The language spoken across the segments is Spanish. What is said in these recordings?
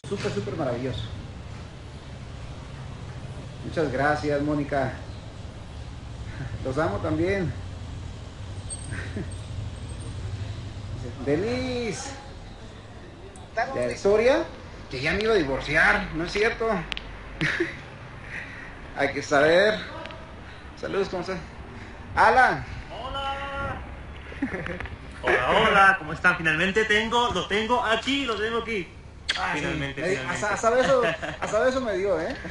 súper, súper maravilloso. Muchas gracias, Mónica. Los amo también. Denise, de la historia, que ya me iba a divorciar, ¿no es cierto? Hay que saber. Saludos, ¿cómo estás? Alan. Hola. Hola, hola, ¿cómo están? Finalmente lo tengo aquí. Finalmente, Sí, finalmente. hasta eso me dio, ¿eh?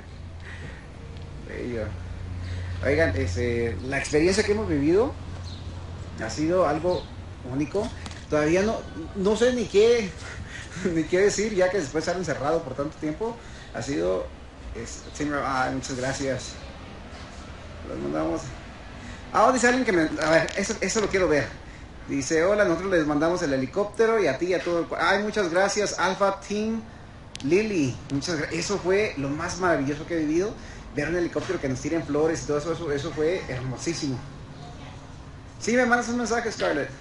Bello. Oigan, la experiencia que hemos vivido ha sido algo único. Todavía no sé ni qué, ni qué decir, ya que después de estar encerrado por tanto tiempo, ha sido... muchas gracias. Los mandamos. Dice alguien que me... A ver, eso lo quiero ver. Dice, hola, nosotros les mandamos el helicóptero y a ti y a todo el... Ay, muchas gracias, Alpha Team Lily. Muchas gracias. Eso fue lo más maravilloso que he vivido. Ver un helicóptero que nos tiren flores y todo eso fue hermosísimo. Sí, me mandas un mensaje, Scarlett.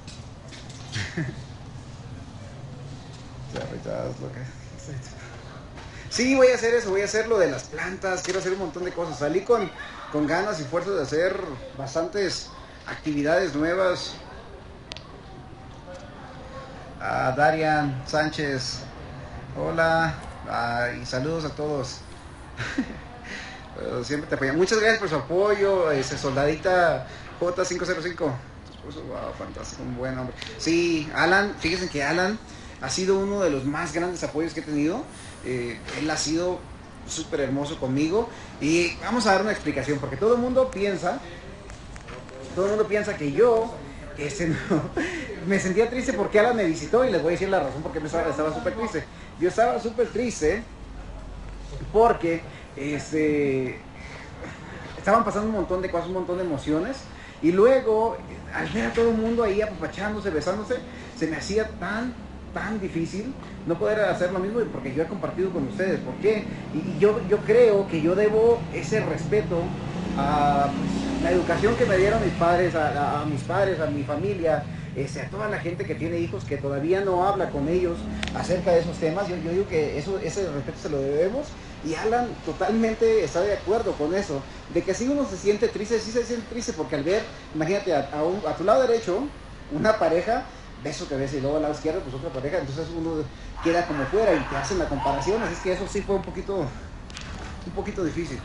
Sí, voy a hacer eso, voy a hacer lo de las plantas, quiero hacer un montón de cosas. Salí con ganas y fuerzas de hacer bastantes actividades nuevas. Darian Sánchez, hola, y saludos a todos. Siempre te apoyan. Muchas gracias por su apoyo, soldadita J505. Tu esposo, wow, fantástico, un buen hombre. Sí, Alan, fíjense que Alan ha sido uno de los más grandes apoyos que he tenido. Él ha sido súper hermoso conmigo. Y vamos a dar una explicación, porque todo el mundo piensa que yo no, me sentía triste porque Alan me visitó, y les voy a decir la razón por qué estaba súper triste. Yo estaba súper triste porque estaban pasando un montón de cosas, un montón de emociones, y luego al ver a todo el mundo ahí apapachándose, besándose, se me hacía tan difícil no poder hacer lo mismo, porque yo he compartido con ustedes. ¿Por qué? Y yo creo que yo debo ese respeto a la educación que me dieron mis padres, a mis padres, a mi familia, a toda la gente que tiene hijos, que todavía no habla con ellos acerca de esos temas. Yo digo que ese respeto se lo debemos, y Alan totalmente está de acuerdo con eso, de que si uno se siente triste, sí se siente triste, porque al ver, imagínate, a tu lado derecho, una pareja, beso que ves, y luego al lado izquierdo, pues otra pareja, entonces uno queda como fuera y te hacen la comparación, así es que eso sí fue un poquito difícil.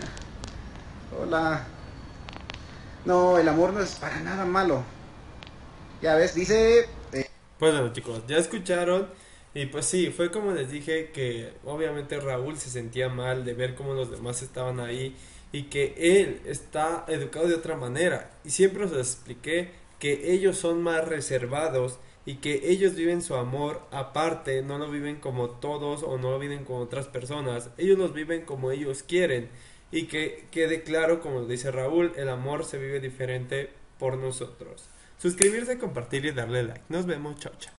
Hola. No, el amor no es para nada malo. Ya ves, dice... Bueno, chicos, ya escucharon. Y pues sí, fue como les dije, que obviamente Raúl se sentía mal de ver cómo los demás estaban ahí y que él está educado de otra manera. Y siempre os expliqué que ellos son más reservados y que ellos viven su amor aparte, no lo viven como todos o no lo viven como otras personas. Ellos los viven como ellos quieren. Y que quede claro, como dice Raúl, el amor se vive diferente por nosotros. Suscribirse, compartir y darle like. Nos vemos, chao, chao.